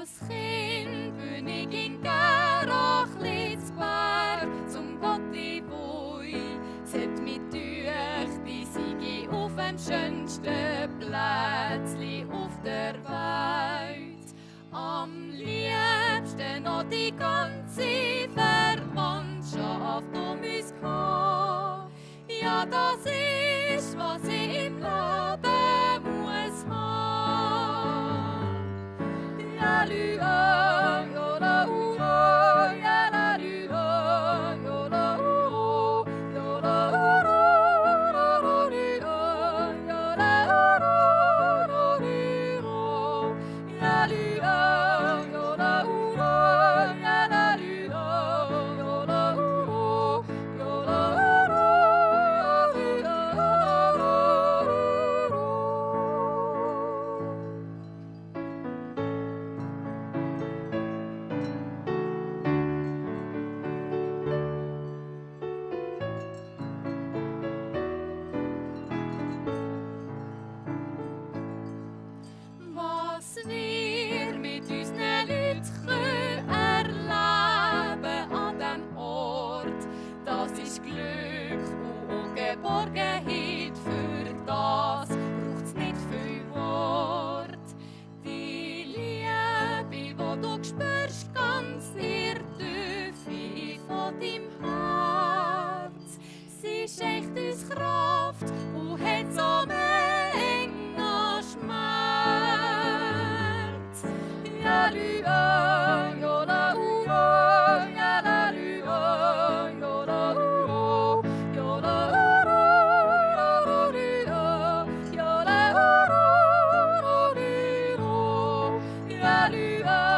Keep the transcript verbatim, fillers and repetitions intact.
Als Kind bin ich in Gerachlitz-Berg zum Gott die Bui. Seht mich durch die Siege auf dem schönsten Plätzli auf der Welt. Am liebsten noch die ganze Verwandtschaft um uns gehabt. Ja, das ist, was ich im Leben muss haben. Ja, lü, oh, ja, la, uh, oh, ja, la, lü, oh, ja, la, uh, oh, ja, la, uh, oh, la, la, lü, oh, ja, la, uh, oh, la, lü, oh, ja, lü, oh, ja, la, uh, oh, ja, la, lü, oh, ja, la, uh, oh, ja, la, uh, was wir mit unseren Leuten erleben an diesem Ort, das ist Glück und Geborgenheit. Für das braucht es nicht viel Wort. Die Liebe, die du spürst, ganz in der Tiefe von deinem Herz, sie schenkt uns Kraft und hat so einen Schmerz. Ja, lü, oh, ja, la, uh, oh, ja, la, lü, oh, ja, la, uh, oh, ja, la, uh, oh, ja, la, lü, oh, ja, la, uh, oh, ja, lü, oh, ja, lü, oh.